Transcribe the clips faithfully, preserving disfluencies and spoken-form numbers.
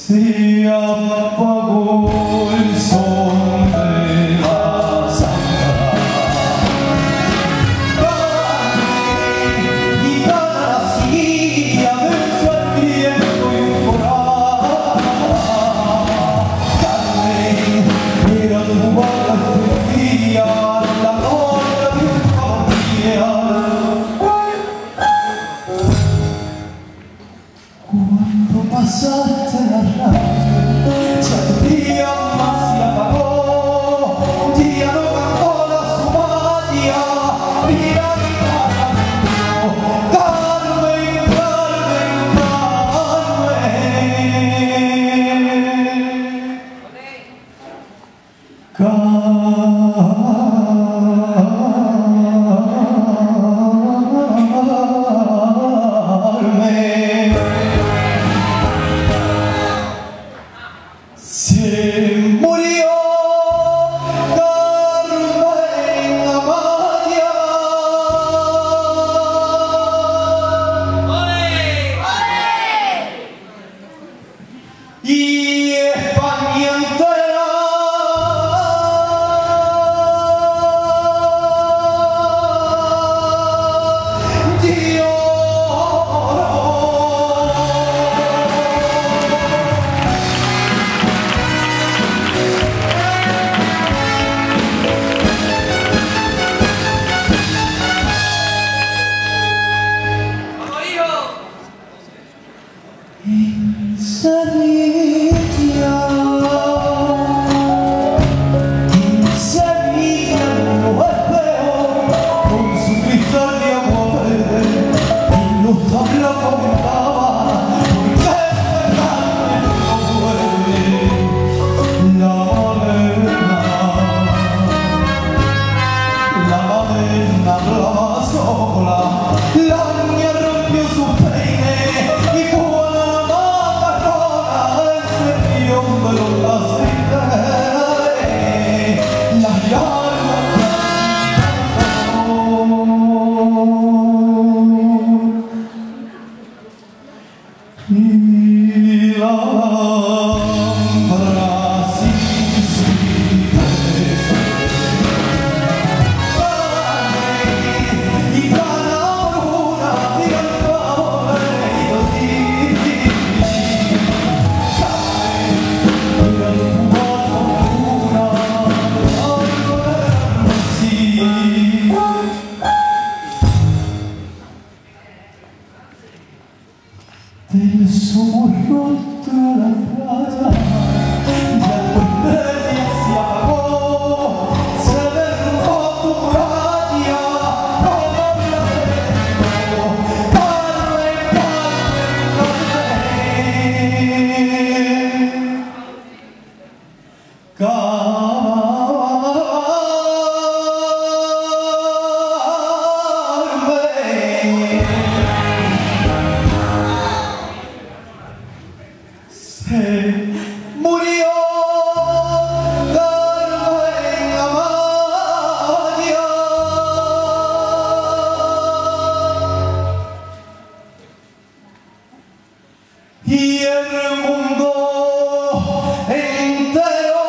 Se apagó el sol de la sangre. Carmen, guitarra siria, verso al viento y un coral. Carmen, era tu barra este día, la noche de un familiar. Cuando pasaste la radio, ya tu día más se apagó, ya no cantó la sumaria, ni la guitarra me Carmen, Carmen, Carmen. Carmen. Se murió Carmen Amalia. Y España entera en Sevilla, en Sevilla lo espero con su cristal de agua verde y los tablas comentaban porque ese Carmen no vuelve. La moderna, la moderna hablaba sola, la niña rompió su peine y cuando de los aceites, las llamas y la lámpara sin cites. Y cada una diga el favor de ti. Del somorroto a la playa, ya tu estrella se apagó, se derrumbó tu muralla, como la tengo, Carmen, Carmen, Carmen. Carmen. Se murió Carmen Amalia. Y el mundo entero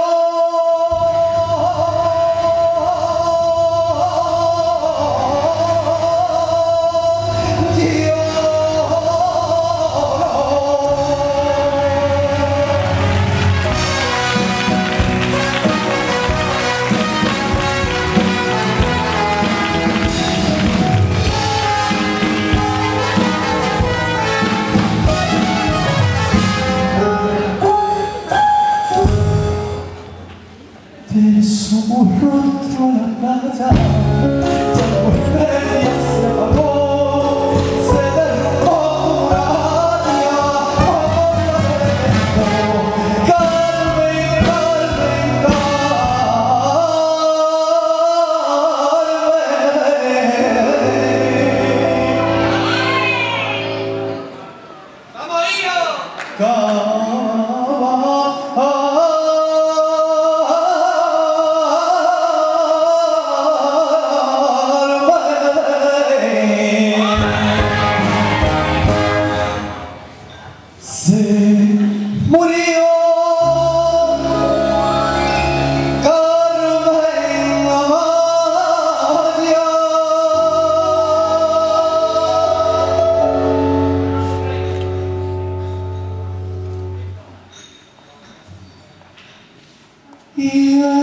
del somorroto a la playa, ya tu estrella se apagó, se derrumbó tu muralla, como la tengo, Carmen, Carmen, Carmen. ¡Vamos, hijo! Carmen. Se murió. y